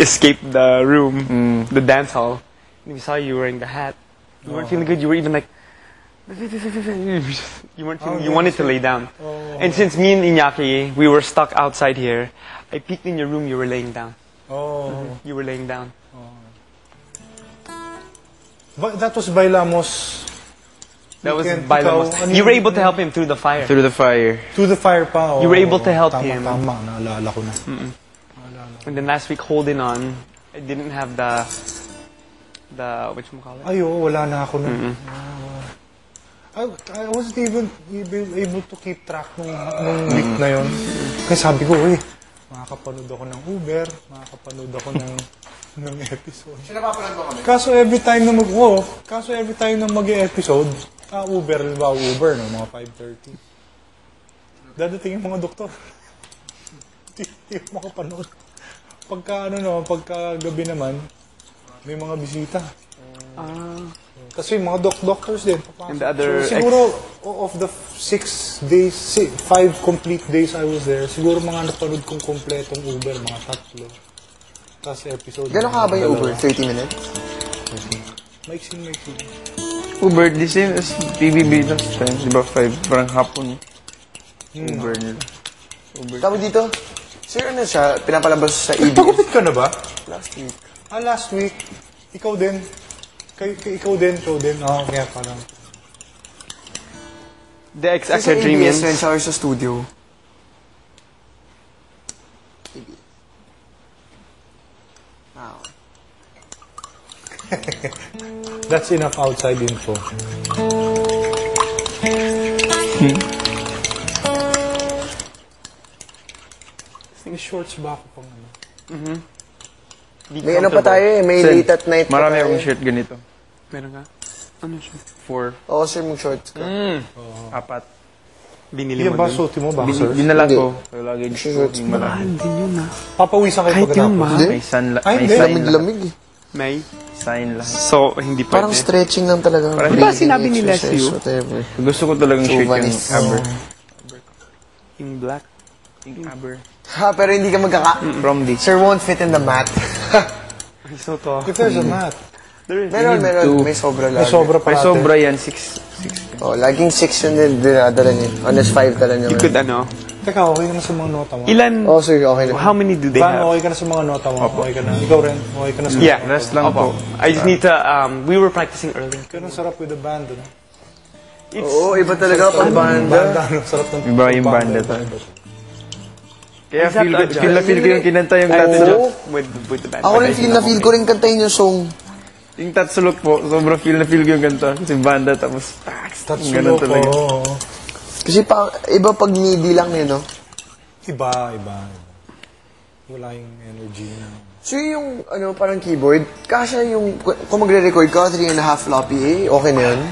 escaped the room, the dance hall. And we saw you wearing the hat. You weren't feeling good. You were even like, you weren't feeling, you wanted to lay down. And since me and Iñaki, we were stuck outside here, I peeked in your room, you were laying down. You were laying down. But that was Bailamos. That was Bailamos. You were able to help him through the fire. Through the fire. To the fire pa. You were able to help him. Tama, naalala ko na. And then last week, holding on, I didn't have the whatchamacallit? Ay, oo, wala na ako na. I wasn't even able to keep track nung week na yon. Kasi sabi ko, makakapanood ako ng Uber, makakapanood ako ng episode. Sinapapanood mo kami? Kaso every time na mag-episode, Uber, halimbawa Uber, no, mga 5:30. Dadating yung mga doktor. Hindi makapanood. Pagka gabi naman, may mga bisita. Kasi mga doctors din. And the other so, siguro, of the 6 days, 5 complete days I was there, siguro mga napanood kong kompletong Uber, mga 3. Tapos episode. Gano'n ka ba yung Uber? 30 minutes? Maiksing. Uber, the same as PBB last time. Diba 5? Parang hapon. Uber nila. Tawag dito? Sir, ano siya? Pinapalabas sa EBS? Pagupit ka na ba? Last week. Last week. Ikaw din. Ikaw din. Kaya parang. The Extra-Dreamians. Sa EBS, siya sa studio. Wow. That's enough outside info. May shorts ba ako pang ano? May ano pa tayo eh, may late at night pa Marami tayo. akong shirt ganito. Meron ka? Ano siya? 4. Oo, sir, mag-shorts ka. 4. Binili Yung mo ba, din? suti mo, boxers? Dinala Hindi. ko. So, lagi Shorts yung malaki. Mahal din yun Papawisan kayo Kahit yung pagkatapos. mahal. May sunlight. Ay, May hindi. sign lahat. Lamig-lamig eh. May? Sign lahat. So, hindi pwede. Parang stretching lang talaga. Parang Diba breathing sinabi ni exercise, Leslie, whatever. Gusto ko talagang shirt yung Chauvinist. Aber. In black? Yung Aber. Ha, pero hindi ka From this. Sir won't fit in the mat. So to. If there's a mat. meron. May sobra lang. May sobra pa May natin. sobra yan. 6. Oh, laging 6 yun din dinadala niya. Honest 5 tala niya. You could ano? Teka, okay ka na sa mga nota mo? Ilan? Oh, sir, okay na. How many do they Paano have? okay ka na sa mga nota mo? Okay ka na. Ikaw rin. Okay ka na sa mga Yeah. nota Rest mo? lang po. I just need to, we were practicing earlier. Ganun sarap with the band, ano? Oo, iba talaga pag banda. Ano, sarap ng Iba yung banda to. Kaya Is that feel na feel ko yung kinanta yung Tatsulok. With the band. Ako rin feel ko rin kantayin yung song. Yung Tatsulok po, sobrang feel na feel ko yung kanta. Kasi banda tapos tax. Tatsulo Ganun ko. talaga. Kasi iba pag MIDI lang eh, no? Iba. Wala yung energy na. So yung parang keyboard, kasya yung, kung magre-record ka, 3.5 floppy okay na yun?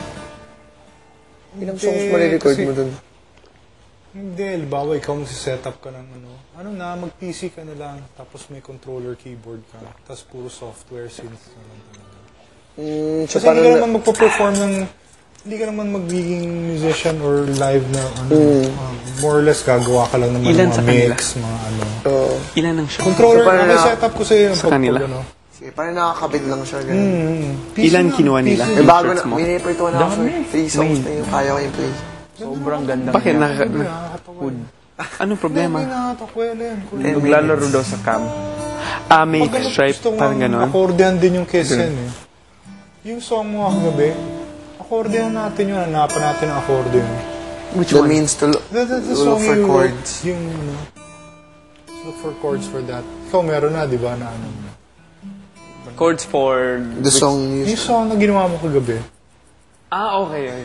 Ilang songs marirecord mo dun? Hindi, halimbawa ikaw mag-setup ka ng mag-PC ka na lang, tapos may controller keyboard ka, tapos puro software, synth na lang talaga. So Kasi hindi ka naman magpo-perform hindi ka naman magiging musician or live na more or less gagawa ka lang naman Ilan ng sa mga kanila? mix, mga Ilan ang show? Controller, So, paano may na- setup ko sa'yo yung Sa kanila? Sige, parang nakakabit lang siya. Ganun. Ilan kinuha nila? May Yung bago shirts na, mo? may repertoire na ako, sir. 3 songs na yung kaya ko yung play. Sobrang ganda. Bakit? Nakakatawa. Anong problema? Hindi nakakatakwela yan. Maglalaro daw sa cam. May stripe, parang gano'n. Accordion din yung case yan eh. Yung song mo kagabi, accordion natin yun. Hanapan natin ang accordion. Which The one? means to look The look song for you chords. wrote, yung look for chords for that. Ikaw meron na, di ba, na ano? Chords for... The song Yung you... song na ginawa mo kagabi, Okay.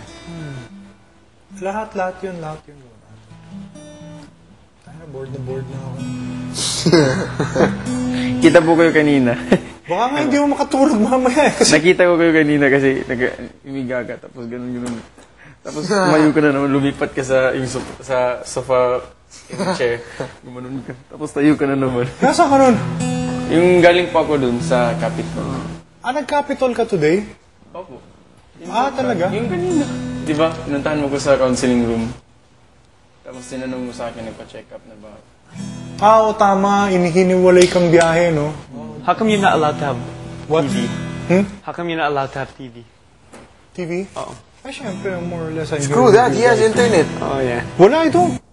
lahat yun. Ay, bored na ako. Kita po kayo kanina. Baka nga hindi mo makatulog mamaya eh. Kasi Nakita ko kayo kanina kasi umiga ka tapos ganun. Tapos tumayo ka na naman, lumipat ka sa sofa chair. Gumanon ka. Tapos tayo ka na naman. nasa ka nun? Yung galing po ako dun sa Capitol. Nag-Capitol ka today? Opo. Talaga? Yung kanina. Di ba? Pinuntahan mo ko sa counseling room. Tapos tinanong mo sa akin, nagpa-check up na ba? Oo, tama. Inihiniwalay kang biyahe, no? How come you're not allowed to have What? TV? How come you're not allowed to have TV? TV? Oo. Ay, syempre, more or less, I Screw that, he has internet. Oh, yeah. Wala, I don't.